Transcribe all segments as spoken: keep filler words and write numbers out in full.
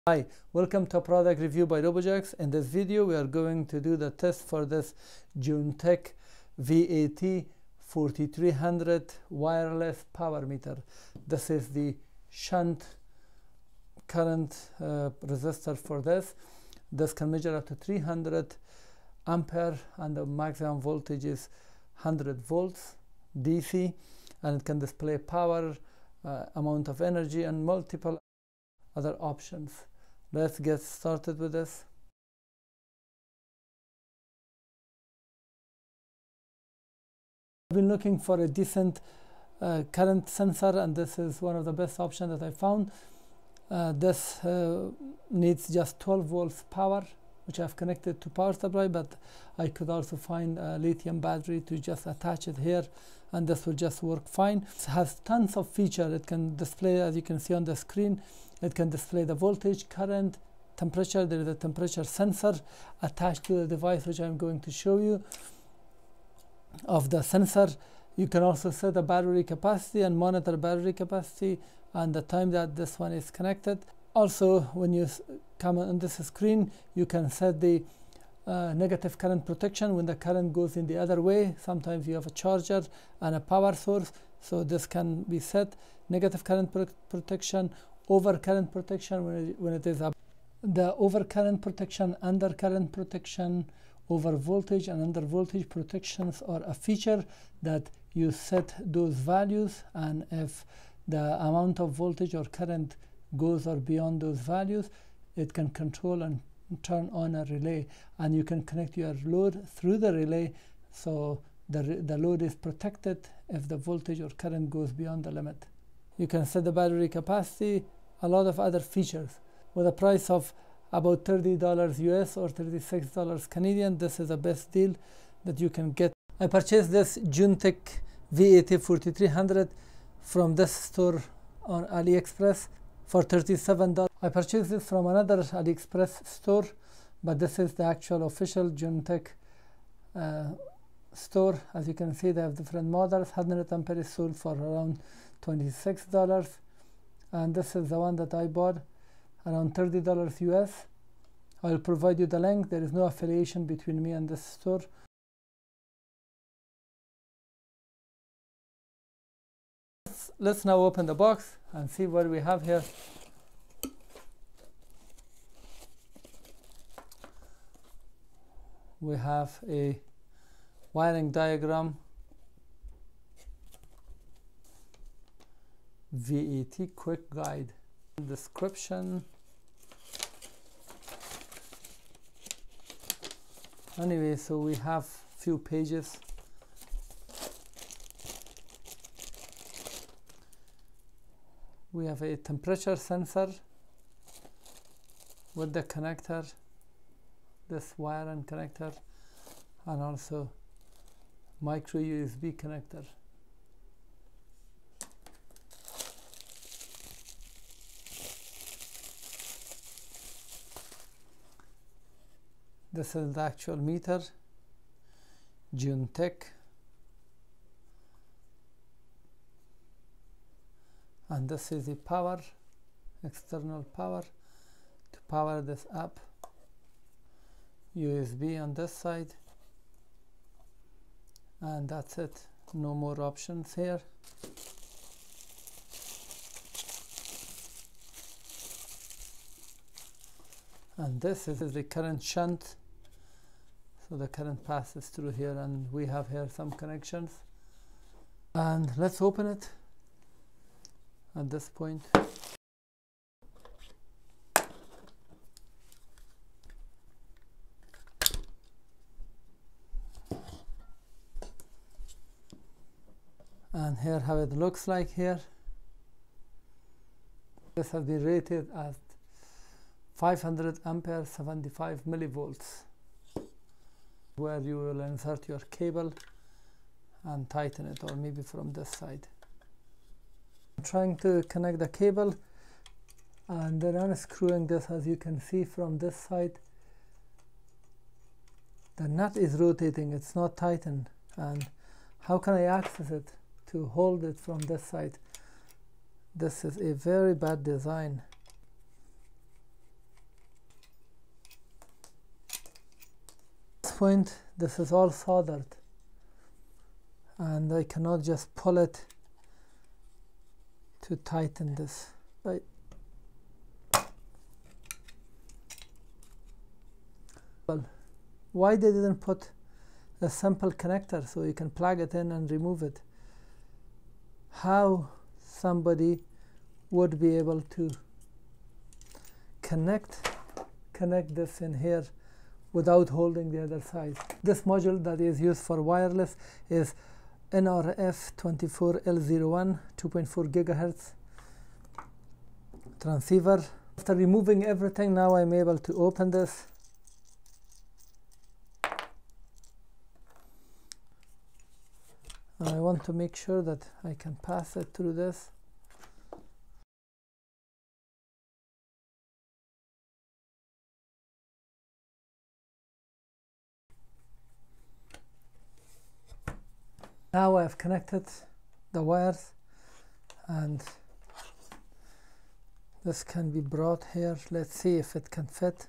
Hi, welcome to a product review by Robojax. In this video we are going to do the test for this Juntek V A T forty-three hundred wireless power meter. This is the shunt current uh, resistor for this. This can measure up to three hundred ampere and the maximum voltage is one hundred volts D C, and it can display power, uh, amount of energy and multiple other options. Let's get started with this. I've been looking for a decent uh, current sensor, and this is one of the best options that I found. Uh, this uh, needs just twelve volts power, which I've connected to power supply, but I could also find a lithium battery to just attach it here, and this will just work fine. It has tons of features. It can display, as you can see on the screen, it can display the voltage, current, temperature. There is a temperature sensor attached to the device, which I'm going to show you of the sensor. You can also set the battery capacity and monitor battery capacity and the time that this one is connected. Also, when you come on this screen, you can set the uh, negative current protection when the current goes in the other way. Sometimes you have a charger and a power source, so this can be set. Negative current pro protection, over current protection when it, when it is up. The over current protection, under current protection, over voltage and under voltage protections are a feature that you set those values, and if the amount of voltage or current goes or beyond those values, it can control and turn on a relay, and you can connect your load through the relay, so the, the load is protected if the voltage or current goes beyond the limit. You can set the battery capacity, a lot of other features. With a price of about thirty dollars U S or thirty-six dollars Canadian, this is the best deal that you can get. I purchased this Juntek V A T forty-three hundred from this store on AliExpress for thirty-seven dollars. I purchased this from another AliExpress store, but this is the actual official Juntek uh, store. As you can see, they have different models. one hundred ampere is sold for around twenty-six dollars, and this is the one that I bought, around thirty dollars U S. I'll provide you the link. There is no affiliation between me and this store. Let's, let's now open the box and see what we have here. We have a wiring diagram, V A T quick guide, description. Anyway, so we have few pages. We have a temperature sensor with the connector, this wire and connector, and also micro U S B connector. This is the actual meter, Juntek, and this is the power, external power to power this up, U S B on this side, and that's it. No more options here. And this is the current shunt. So the current passes through here, and we have here some connections. And let's open it at this point. And here how it looks like here. This has been rated as five hundred ampere, seventy-five millivolts, where you will insert your cable and tighten it, or maybe from this side. I'm trying to connect the cable, and then unscrewing this. As you can see from this side, the nut is rotating, it's not tightened. And how can I access it to hold it from this side? This is a very bad design. point, this is all soldered, and I cannot just pull it to tighten this. Right. Well, why they didn't put a simple connector so you can plug it in and remove it? How somebody would be able to connect connect this in here without holding the other side? This module that is used for wireless is N R F twenty-four L zero one two point four gigahertz transceiver. After removing everything, now I'm able to open this. I want to make sure that I can pass it through this. Now I've connected the wires, and this can be brought here. Let's see if it can fit.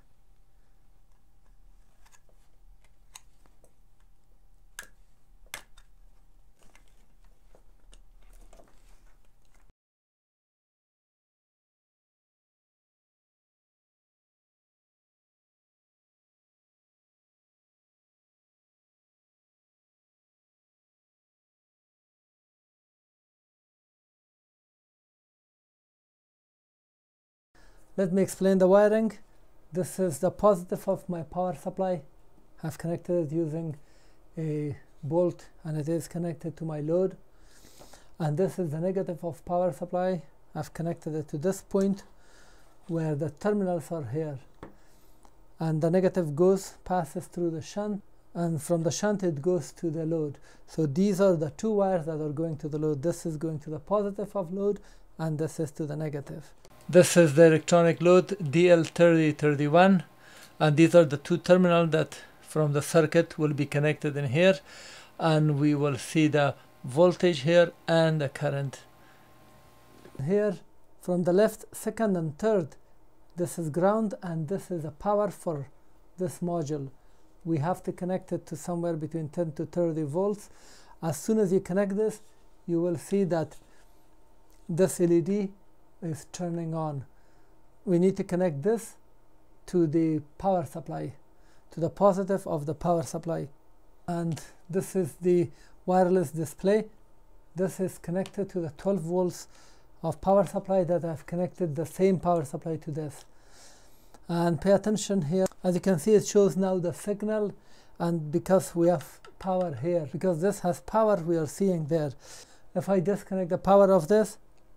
Let me explain the wiring. This is the positive of my power supply. I've connected it using a bolt, and it is connected to my load. And this is the negative of power supply. I've connected it to this point where the terminals are here. And the negative goes, passes through the shunt, and from the shunt it goes to the load. So these are the two wires that are going to the load. This is going to the positive of load, and this is to the negative. This is the electronic load D L thirty thirty-one, and these are the two terminals that from the circuit will be connected in here, and we will see the voltage here and the current. Here from the left, second and third, this is ground, and this is the power for this module. We have to connect it to somewhere between ten to thirty volts. As soon as you connect this, you will see that this L E D is turning on. We need to connect this to the power supply, to the positive of the power supply. And this is the wireless display. This is connected to the twelve volts of power supply that I've connected the same power supply to this. And pay attention here. As you can see, it shows now the signal, and because we have power here, because this has power, we are seeing there. If I disconnect the power of this,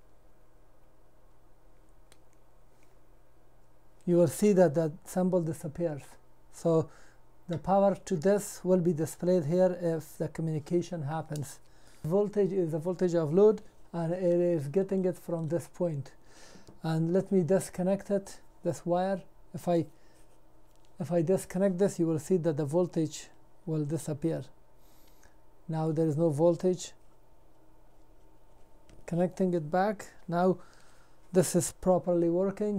you will see that that symbol disappears. So the power to this will be displayed here if the communication happens. Voltage is the voltage of load, and it is getting it from this point. And let me disconnect it, this wire. If I if I disconnect this, you will see that the voltage will disappear. Now there is no voltage. Connecting it back, now this is properly working.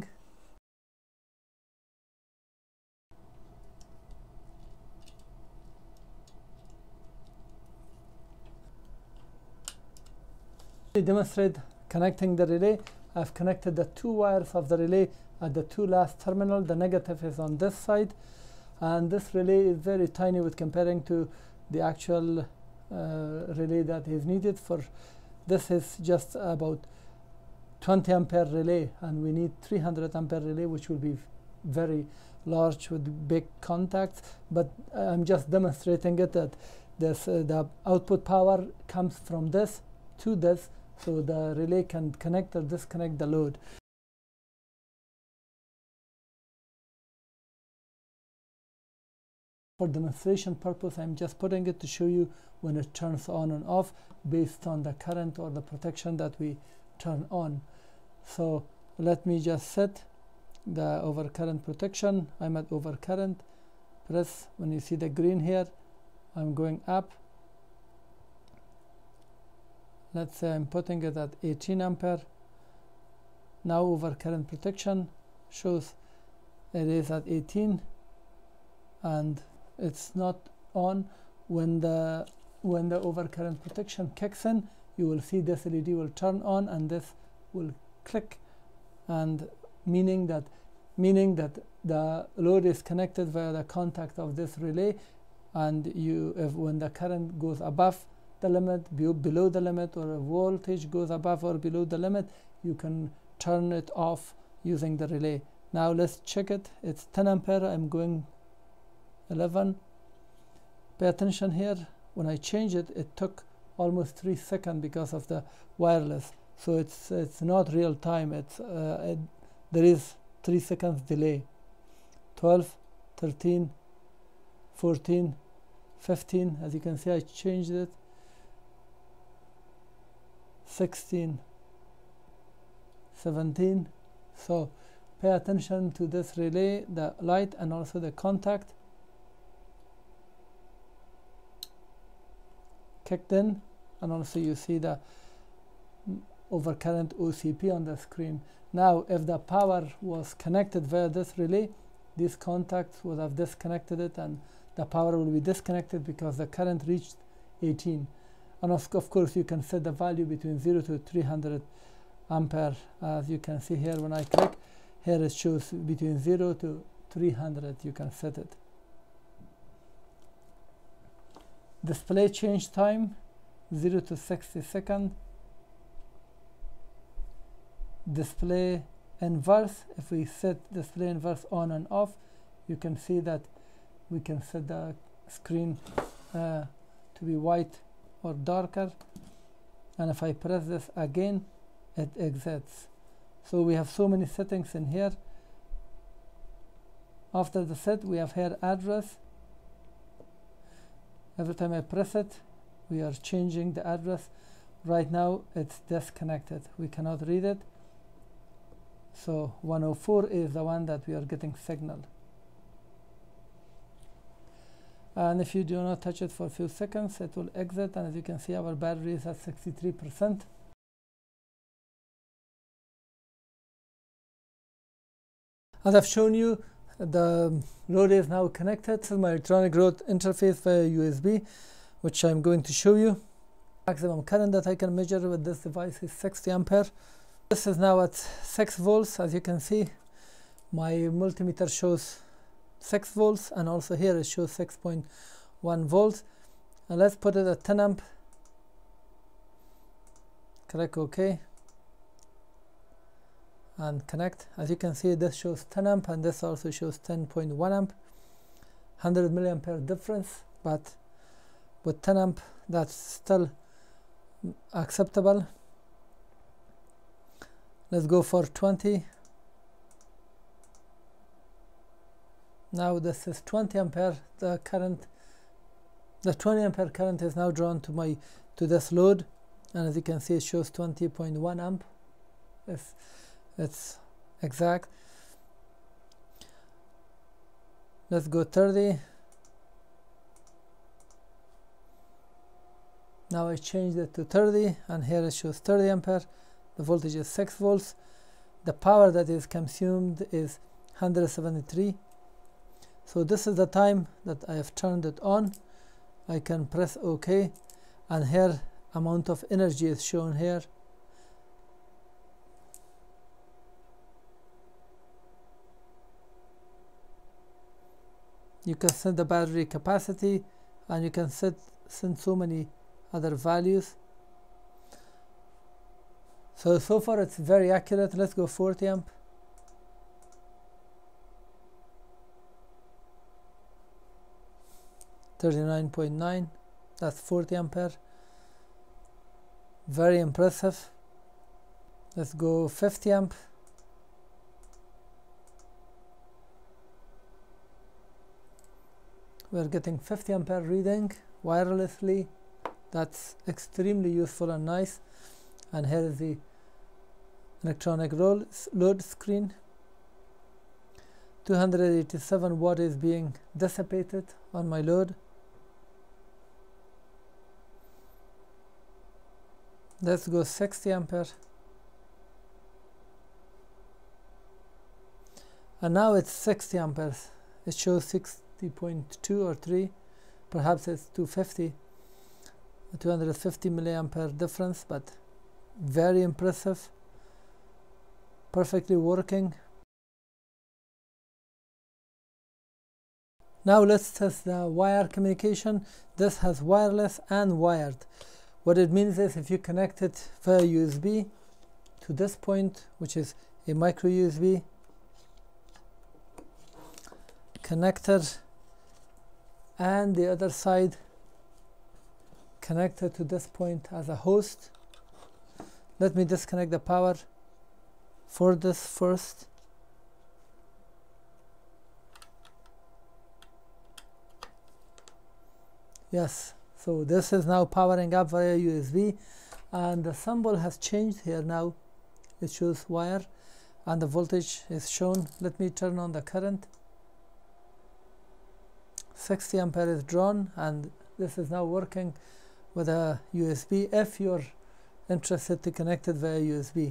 To demonstrate connecting the relay, I've connected the two wires of the relay at the two last terminal. The negative is on this side, and this relay is very tiny with comparing to the actual uh, relay that is needed for. This is just about twenty ampere relay, and we need three hundred ampere relay, which will be very large with big contacts. But I'm just demonstrating it that this uh, the output power comes from this to this, so the relay can connect or disconnect the load. For demonstration purpose, I'm just putting it to show you when it turns on and off based on the current or the protection that we turn on. So let me just set the overcurrent protection. I'm at overcurrent. Press, when you see the green here, I'm going up. Let's say I'm putting it at eighteen ampere. Now overcurrent protection shows it is at eighteen, and it's not on. When the when the overcurrent protection kicks in, you will see this L E D will turn on and this will click, and meaning that meaning that the load is connected via the contact of this relay, and you if when the current goes above the limit, be below the limit, or a voltage goes above or below the limit, you can turn it off using the relay. Now let's check it. It's ten ampere. I'm going eleven. Pay attention here. When I change it, it took almost three seconds because of the wireless. So it's it's not real time. It's uh, it, there is three seconds delay. twelve, thirteen, fourteen, fifteen. As you can see, I changed it. sixteen, seventeen. So pay attention to this relay, the light, and also the contact. Kicked in, and also you see the overcurrent O C P on the screen. Now if the power was connected via this relay, these contacts would have disconnected it, and the power will be disconnected because the current reached eighteen. And of, of course you can set the value between zero to three hundred ampere. As you can see here, when I click here, it shows between zero to three hundred. You can set it. Display change time zero to sixty seconds. Display inverse, if we set display inverse on and off, you can see that we can set the screen uh, to be white or darker, and if I press this again, it exits. So we have so many settings in here. After the set, we have here address. Every time I press it, we are changing the address. Right now it's disconnected, we cannot read it. So one oh four is the one that we are getting signal. And if you do not touch it for a few seconds, it will exit, and as you can see, our battery is at sixty-three percent. As I've shown you, the load is now connected to my electronic load interface via U S B, which I'm going to show you. Maximum current that I can measure with this device is sixty ampere. This is now at six volts. As you can see, my multimeter shows six volts, and also here it shows six point one volts. And let's put it at ten amp. Click OK and connect. As you can see, this shows ten amp, and this also shows ten point one amp. one hundred milliampere difference, but with ten amp that's still acceptable. Let's go for twenty. Now this is twenty ampere. The current, the twenty ampere current is now drawn to my to this load, and as you can see, it shows twenty point one amp. If it's exact. Let's go thirty. Now I changed it to thirty, and here it shows thirty ampere. The voltage is six volts. The power that is consumed is one hundred seventy-three. So this is the time that I have turned it on. I can press OK, and here amount of energy is shown here. You can set the battery capacity, and you can set send so many other values. So, so far it's very accurate. Let's go forty amp. thirty-nine point nine, that's forty ampere. Very impressive. Let's go fifty amp. We're getting fifty ampere reading wirelessly. That's extremely useful and nice. And here is the electronic roll, load screen. two hundred eighty-seven watt is being dissipated on my load. Let's go sixty ampere. And now it's sixty amperes. It shows six fifty point two or three, perhaps it's two fifty, two hundred fifty milliampere difference, but very impressive, perfectly working. Now let's test the wire communication. This has wireless and wired. What it means is if you connect it via U S B to this point, which is a micro U S B connector, and the other side connected to this point as a host. Let me disconnect the power for this first. Yes, so this is now powering up via U S B, and the symbol has changed here now. It shows wire and the voltage is shown. Let me turn on the current. sixty ampere is drawn, and this is now working with a U S B if you're interested to connect it via U S B.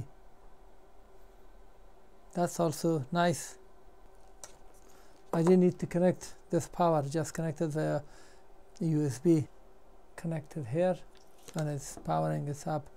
That's also nice. I didn't need to connect this power, just connected via U S B, connected here, and it's powering it up.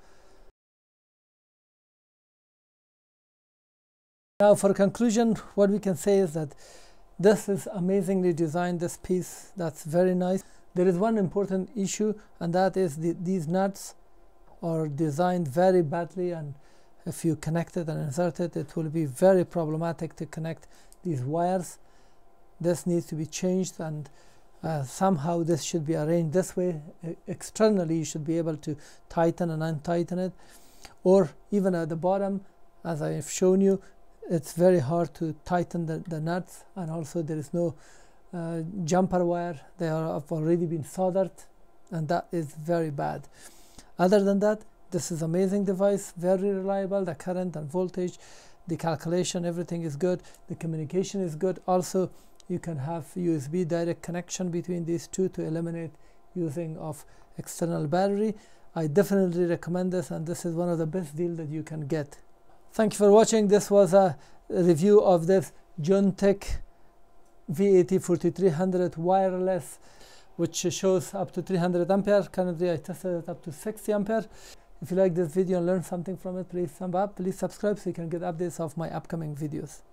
Now for conclusion, what we can say is that this is amazingly designed, this piece. That's very nice. There is one important issue, and that is the, these nuts are designed very badly, and if you connect it and insert it, it will be very problematic to connect these wires. This needs to be changed, and uh, somehow this should be arranged this way. E- externally you should be able to tighten and untighten it, or even at the bottom, as I've shown you, it's very hard to tighten the, the nuts, and also there is no uh, jumper wire. They are, have already been soldered, and that is very bad. Other than that, this is amazing device, very reliable. The current and voltage, the calculation, everything is good. The communication is good. Also, you can have U S B direct connection between these two to eliminate using of external battery. I definitely recommend this, and this is one of the best deals that you can get. Thank you for watching. This was a review of this Juntek V A T forty-three hundred wireless, which shows up to three hundred ampere. Currently I tested it up to sixty ampere. If you like this video and learned something from it, please thumb up, please subscribe so you can get updates of my upcoming videos.